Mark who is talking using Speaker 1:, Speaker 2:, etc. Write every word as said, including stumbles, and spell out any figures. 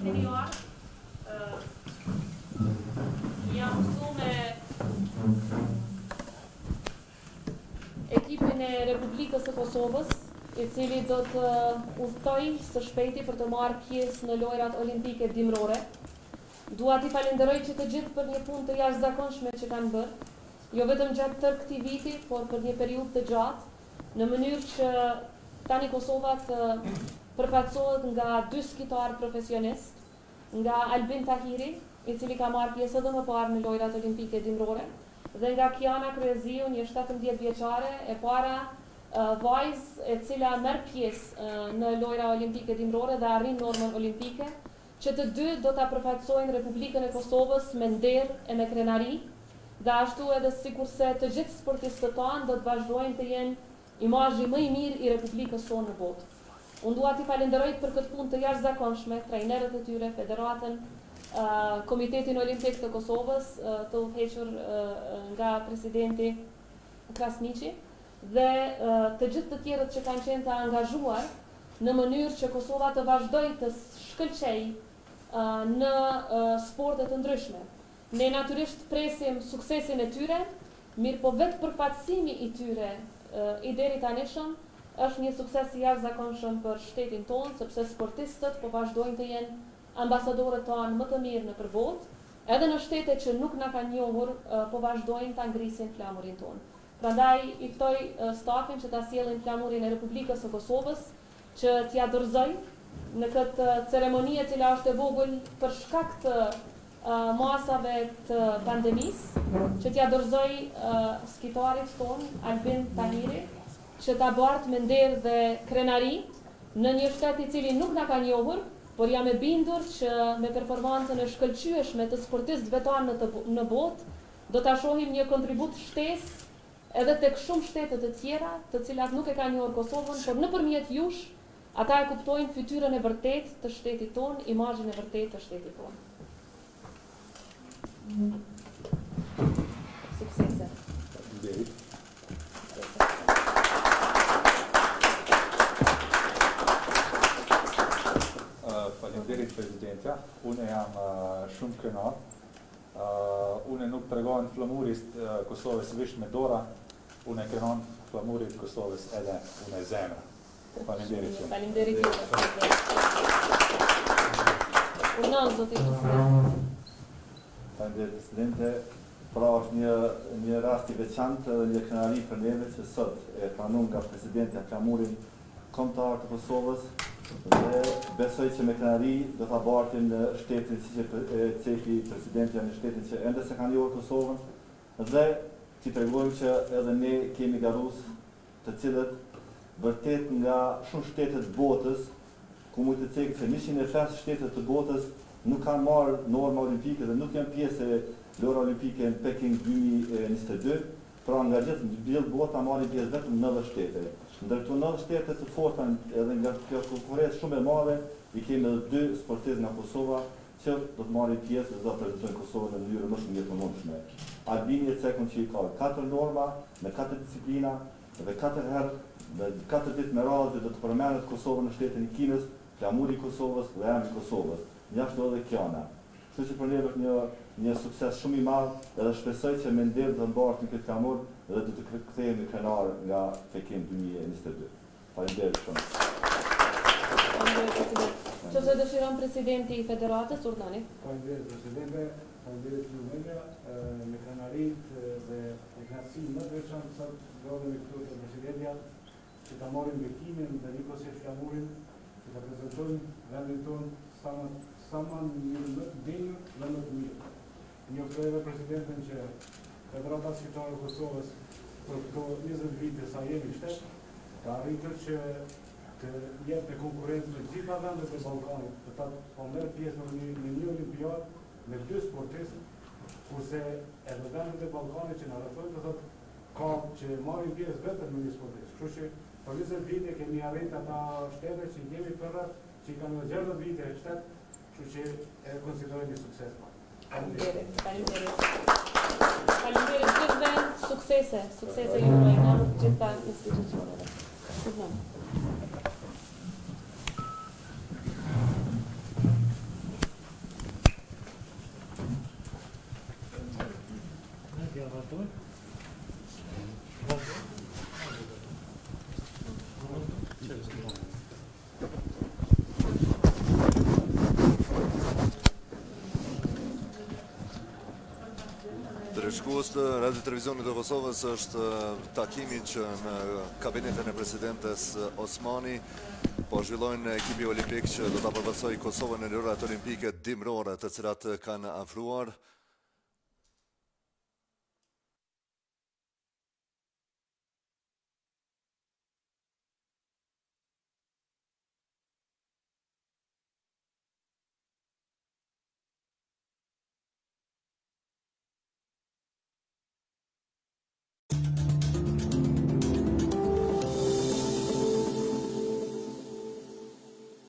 Speaker 1: anterior uh, jam këtu me ekipin e Republikës së Kosovës, i cili do të udhtoj së shpejti për të marrë pjesë në lojrat olimpike dimrore. Dua t'i falenderoj që të gjithë për një punë të jashtëzakonshme që kanë bërë, jo vetëm gjatë tërë këtij viti, por për një periudhë të gjatë, në mënyrë që tani Kosova të përfaqësohet nga dy skitarë profesionist, nga Albin Tahiri, i cili ka marrë pjesë edhe më parë në lojrat olimpike dimrore, dhe nga Kiana Kryeziu, një shtatëmbëdhjetë vjeçare, e para uh, vajzë e cila merr pjesë uh, në lojra olimpike dimrore dhe arrin normën olimpike, që të dy do ta përfaqësojnë Republikën e Kosovës me nder e me krenari, dhe ashtu edhe sikurse të gjithë sportistët tanë do të vazhdojnë të jenë imazhi më i mirë i Republikës sonë në botë. Unë dua t'i falenderoj për këtë punë të jashtëzakonshme trajnerët e tyre, federatën, uh, Komitetin Olimpik të Kosovës, uh, të udhëhequr uh, nga presidenti Krasniqi, dhe uh, të gjithë të tjerët që kanë qenë të angazhuar në mënyrë që Kosova të vazhdojë të shkëlqejë uh, në uh, sporte të ndryshme. Ne natyrisht presim suksesin e tyre, mirë po vetë përfaqësimi i tyre uh, i deri tanishëm është një sukses i jashtëzakonshëm për shtetin tonë, sepse sportistët po vazhdojnë të jenë ambasadorët tanë më të mirë nëpër botë, edhe në shtete që nuk na kanë njohur, po vazhdojnë ta ngrisin flamurin tonë. Prandaj i ftoj stafin që ta sjellin flamurin e Republikës së Kosovës, që t'ia dorëzoj në këtë ceremoni e cila është e vogël për shkak të uh, masave të pandemisë, që t'ia dorëzoj uh, skitarit tonë Albin Tahiri, që ta bartë me nder dhe krenari në një shtet i cili nuk na ka njohur, por jam e bindur që me performancën e shkëlqyeshme të sportistëve tanë në, në botë, do ta shohim një kontribut shtesë edhe tek shumë shtete të tjera, të cilat nuk e kanë njohur Kosovën, por nëpërmjet jush, ata e kuptojnë fytyrën e vërtetë të shtetit tonë, imazhin e vërtetë të shtetit tonë. Suksese.
Speaker 2: Faleminderit Presidentja, unë jam uh, shumë kënaq. Uh, unë nuk tregon flamurit uh, Kosovës vetëm me dora, unë kënon flamurit Kosovës edhe unë zemra. Faleminderit.
Speaker 1: Faleminderit ju. Unë zoti President.
Speaker 3: Faleminderit Presidente. Pra është një, një rast i veçantë dhe një kënaqësi për neve që sot e pranon nga Presidentja flamurin kombëtar të Kosovës. Dhe besoj që me kënaqësi do ta bartim në shtetin si që e cefi presidentja në shtetin që ende se kanë njohur Kosovën, dhe t'i tregojmë që edhe ne kemi garus të cilët vërtet nga shumë shtete të botës, ku mund të cekë se njëqind e pesë shtete të botës nuk kanë marrë norma olimpike dhe nuk janë pjesë e lojra olimpike në Peking dy mijë e njëzet e dy, pra nga gjithë gjithë bota marrin pjesë vetëm nëntëdhjetë shtete. Ndër këto nëntëdhjetë shtete të forta edhe nga kjo konkurrencë shumë e madhe, i kemi edhe dy sportistë nga Kosova që do të marrin pjesë dhe do të reprezentojnë Kosovën në mënyrë më të mirë të mundshme. Albini e cekun që i ka katër norma në katër disiplina dhe katër herë dhe katër ditë me radhë do të përmendet Kosova në shtetin e Kinës, flamuri i Kosovës dhe emri i Kosovës. Njashtu edhe Kiana. Kështu që për ne është një një sukses shumë i madh, edhe shpresoj që me nder të mbartim këtë flamur dhe do të kthehemi krenar nga Peking dy mijë e njëzet e dy. Faleminderit shumë.
Speaker 1: Nëse dëshiron presidenti i federatës, urdhani.
Speaker 4: Faleminderit Presidente, faleminderit ju media, me krenarit dhe me kënaqësi më të veçantë sot ndodhemi këtu te presidentja që ta marrim bekimin dhe nikosisht flamurin, që ta prezantojmë vendin tonë sa më sa më një më të dinjë dhe më të mirë. Njoftoj edhe presidenten që Federata Shqiptare e Kosovës për këto njëzet vite sa jemi shtet, ka arritur që të jetë në konkurrencë me gjitha vendet e Ballkanit, të ta po merr pjesë në një, një olimpiadë me dy sportistë, kurse edhe vendet e Ballkanit që na rrethojnë të thotë ka që marrin pjesë vetëm me një sportist. Kështu që për njëzet vite kemi arritur ata shtete që kemi për rreth, që kanë gjashtëdhjetë vite shtet, kështu që e konsideroj një sukses.
Speaker 1: Faleminderit. Faleminderit. Faleminderit gjithëve, suksese, suksese ju nga gjitha institucioneve.
Speaker 5: Drejtshkues të Radio Televizionit të Kosovës është takimi që në kabinetin e presidentes Osmani po zhvillojnë ekipi olimpik që do ta përfaqësojë Kosovën në lojrat olimpike dimrore, të cilat kanë afruar